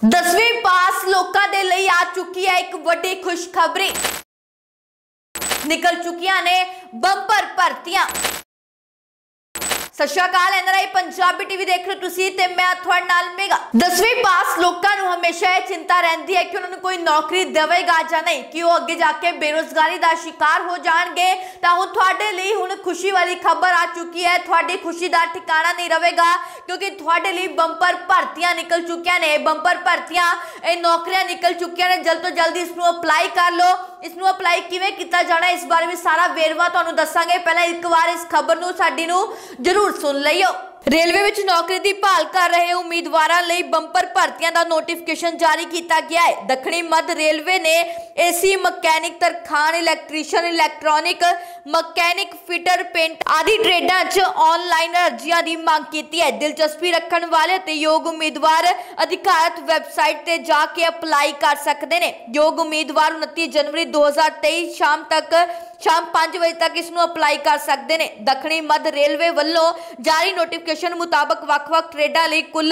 10वीं पास लोਕਾਂ ਦੇ ਲਈ आ चुकी है एक ਵੱਡੀ खुशखबरी। निकल चुकियां ने बंपर भर्तियां। सत श्री अकाल, एनआरआई पंजाबी टीवी देख रहे हो तुसी ते मैं तुहाडे नाल मेगा। 10वीं पास लोਕਾਂ ਨੂੰ हमेशा यह चिंता रहती है कि उन्होंने कोई नौकरी देवेगा या नहीं, कि वो अगे जाके बेरोजगारी का शिकार हो जाएंगे। तो हुण तुहाडे लई हुण खुशी वाली खबर आ चुकी है। तुहाडी खुशी का ठिकाना नहीं रहेगा क्योंकि तुहाडे लई बंपर भर्तियां निकल चुकियां ने। बंपर भर्तियां नौकरियां निकल चुकियां ने। जल्द तो जल्द इसनूं अप्लाई कर लो। इसनूं अप्लाई किवें कीता जाना इस बारे में सारा वेरवा तुहानूं दस्सांगे। पहला एक बार इस खबर नूं साडी नूं जरूर सुन लियो। रेलवे विच नौकरी की भाल कर रहे उम्मीदवारों लई बंपर भर्तियां का नोटिफिकेशन जारी किया गया है। दक्षिणी मध्य रेलवे ने एसी मकैनिक, तरखान, electrician, electronic mechanic, fitter, paint आदि ट्रेडां च ऑनलाइन अर्जियां की मांग की है। दिलचस्पी रखने वाले ते योग उम्मीदवार अधिकारित वैबसाइट ते जाके अप्लाई कर सकते हैं। योग उम्मीदवार 29 जनवरी 2023 शाम 5 बजे तक इसनूं अप्लाई कर सकते हैं। दक्षिणी मध्य रेलवे वालों जारी नोटिफिकेशन मुताबक वख-वख ट्रेडां लई कुल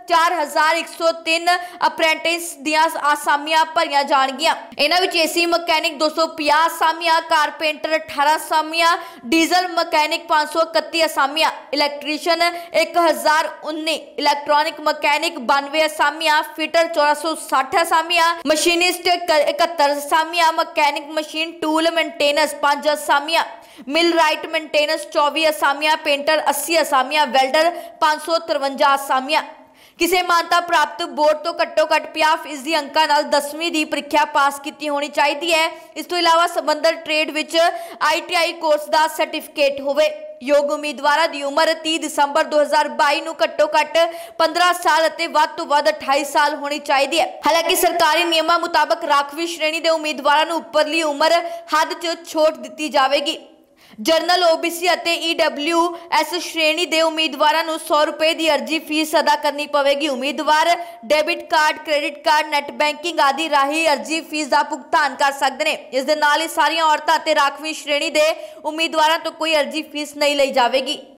4103 अप्रेंटिस दियां आसामियां भरियां जाणगियां। इन्हां विच एसी मकैनिक 250 आसामियां, कारपेंटर 18 आसामियां, डीजल मकैनिक 531 आसामियां, इलैक्ट्रीशियन 1019, इलैक्ट्रॉनिक मकैनिक 92 आसामियां, फिटर 1460 आसामियां, मशीनिस्ट 71 आसामियां, मकैनिक मशीन टूल मेंटेनेंस 5 आसामियां, मिल राइट मेंटेनेंस 24 आसामियां, पेंटर 80 आसामियां, वेल्डर 553 आसामियां। किसी मानता प्राप्त बोर्ड तो घट्टो घट 50% अंकों नाल 10वीं की परीक्षा पास की होनी चाहिए है। इस तो इलावा संबंधित ट्रेड विच ITI कोर्स का सर्टिफिकेट होवे। योग उम्मीदवारों की उम्र 30 दिसंबर 2022 ਨੂੰ ਘੱਟੋ ਘੱਟ 15 साल ਅਤੇ ਵੱਧ ਤੋਂ ਵੱਧ 28 साल होनी चाहिए है। हालांकि सरकारी नियमों मुताबक राखवी श्रेणी के उम्मीदवारों ਨੂੰ उपरली उम्र हद च छूट दी जाएगी। जनरल OBC ਅਤੇ EWS श्रेणी के उम्मीदवारों ਨੂੰ 100 रुपए की अर्जी फीस अदा करनी पवेगी। उम्मीदवार debit card, credit card, net banking आदि राही अर्जी फीस का भुगतान कर सकते हैं। इस दे नाल ही सारियां औरतां ते राखवी श्रेणी के उम्मीदवारों तो कोई अर्जी फीस नहीं ली जाएगी।